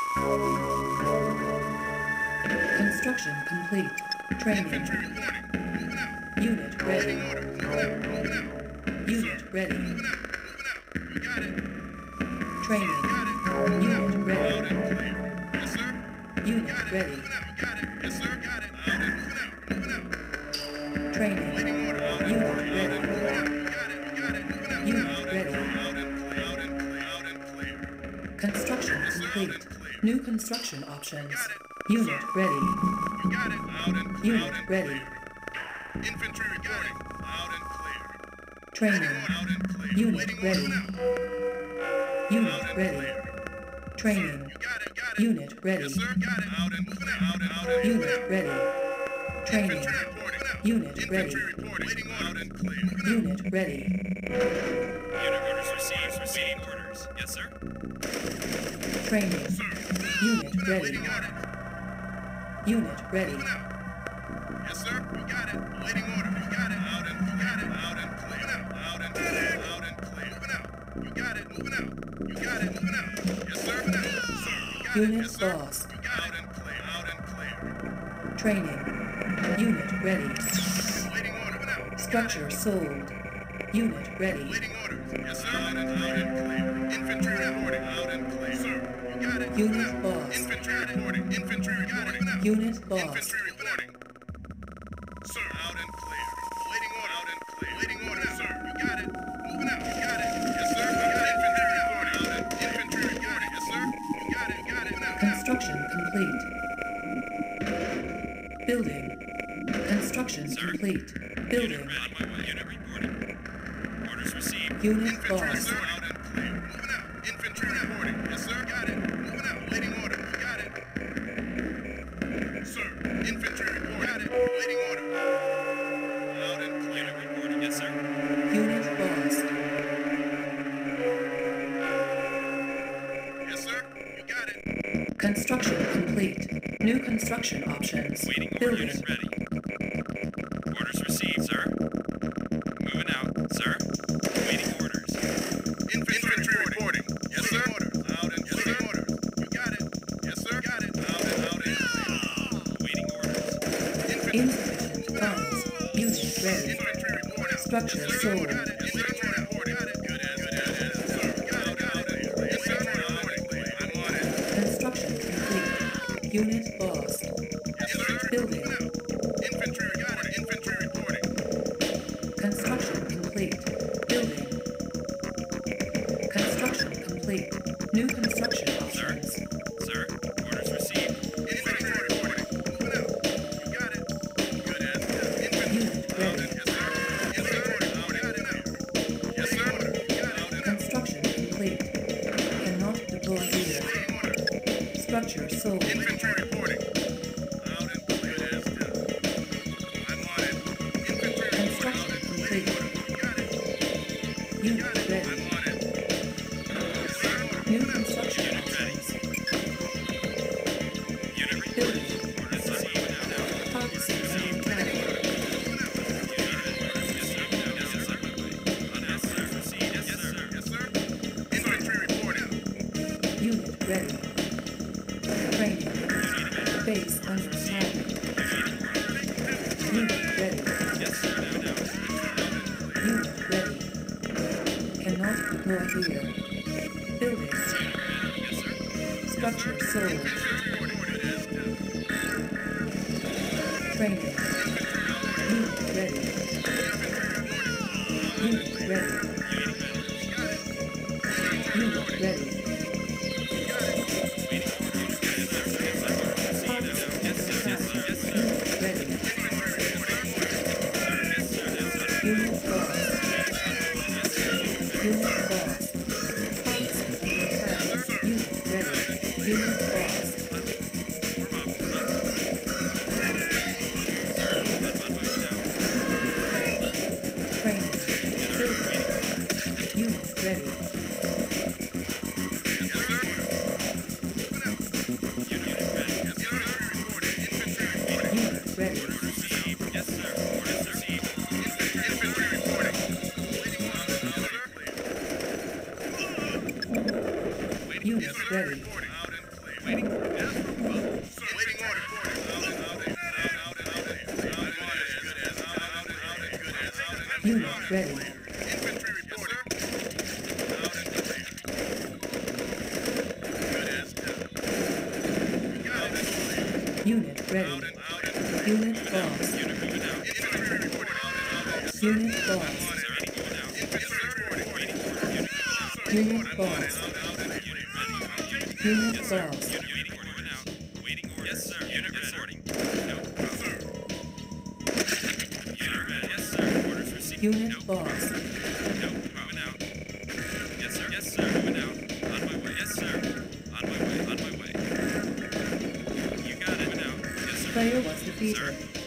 Construction complete. Training. Infantry reporting. Moving out. Unit ready. Waiting order. Moving out. Unit ready. Moving out. Moving out. You got it. Training. Got it. Unit Loud ready. and clear. Yes, sir. Unit Got it. ready. Moving out. Got it. Yes, sir. Got it. Loud and moving out. Moving out. Training. Waiting order. Loud and Unit clear. ready. Moving out. You got it. You got it. Moving out. Unit Loud and ready. clear. Loud and clear. Loud and clear. Loud and clear. Construction Yes, sir. Loud complete. and clear. New construction options. Got it. Unit ready. You got it. Loud and clear. Unit Loud and ready. clear. Infantry reporting. Loud and clear. Training. Loud and clear. Unit Waiting ready. order. Moving out. Unit Loud and ready. clear. Training. You got it. Got it. Unit ready. Yes, sir. Got it. Loud and moving out. Loud and loud and moving Unit out. ready. Training. Infantry reporting. Unit ready. Infantry reporting. Waiting loud and clear. Unit ready. Unit orders received. Receiving orders. Yes, sir. Training. Sir. Unit ready. Waiting. Got it. Unit ready. Moving out. Yes, sir. You got it. Waiting order. You got it. Loud and you got it. Loud and clear. Moving out. Loud and clear. Loud and clear. Moving out. You got it. Moving out. You got it. Moving out. Yes, sir. Moving out. Sir. You got it. Unit Yes, sir. lost. You got it. Loud and clear. Loud and clear. Training. Unit ready. Waiting order. Moving out. Structure sold. Unit ready. Waiting orders. Yes, sir. Loud and clear. Infantry reporting. Loud and clear. Sir. You got it. Moving Unit out. lost. Infantry reporting. Infantry reporting. Unit lost. Infantry reporting. Sir. Loud and clear. Waiting order. Loud and clear. Waiting order. Sir. You got it. Moving out. You got it. Yes, sir. You got infantry reporting. Loud and infantry reporting. Yes, sir. You got it. Got it. Now. Construction complete. Building. Construction complete. Building. On my way. Unit reporting. Orders received. Unit Infantry, lost. sir. Loud and clear. Moving out. Infantry reporting. Yes, sir. Got it. Moving out. Waiting order. You got it. Sir. Infantry report. Got it. Waiting order. Loud and clear. Unit reporting. Yes, sir. Unit lost. Yes, sir. You got it. Construction complete. New construction options. Waiting order. Building. Unit ready. Orders received, sir. Moving out, sir. Waiting orders. Infantry reporting. Yes, sir. Loud and clear. Order. You got it. Yes, sir. Got it. Loud and clear. Waiting orders. Infantry. Insufficient funds. Unit ready. Infantry reporting. Structure Yes, sir. sold. Got it. Infantry reporting. Got it. Good as. Sir. Got it. Got it. Yes, sir. Reporting. I'm on it. Construction complete. Unit lost. Yes, sir. Building. Infantry. Got it. Infantry reporting. Construction complete. Building. Construction complete. New construction options. Sir. Orders received. Infantry reporting. Moving out. You got it. Good as. Infantry. Unit ready. Yes, sir. Yes, sir. Got it. Yes, sir. Got it. Construction complete. Cannot deploy here. Structure sold. Infantry reporting. Loud and clear as still. I'm on it. Infantry Construction complete. got it. Unit ready. I'm on it. Yes, sir. New construction Unit ready. options. Unit reporting. Building. Orders received. Toxins in tank. Yes, sir. Infantry reporting. Unit ready. Training. Base under attack. Unit ready. Unit ready. Cannot deploy here. Building. Structure sold. Training. Unit ready. Unit ready. Unit ready. Unit ready. Unit lost. Unit lost. Unit ready. Unit lost. Training. Building. Unit ready. Unit ready. Unit ready. Waiting order. Yes, sir. Waiting order. Unit ready. Infantry reporting. Out and clear. Good as done. Got it. Unit ready. Unit lost. Unit moving out. Infantry reporting. Unit lost. Sir, waiting order now. Infantry reporting. Waiting order. Unit Unit lost. Unit ready. Unit Yes, sir. lost. Unit waiting order. Moving out. Waiting order. Yes, sir. Unit reporting. No problem. Unit ready. Yes, sir. Orders received. Unit No lost. No, moving out. Yes, sir. Yes, sir. Moving out. On my way. Yes, sir. On my way. On my way. You got it. Moving out. Yes, sir. Player was defeated. Sir.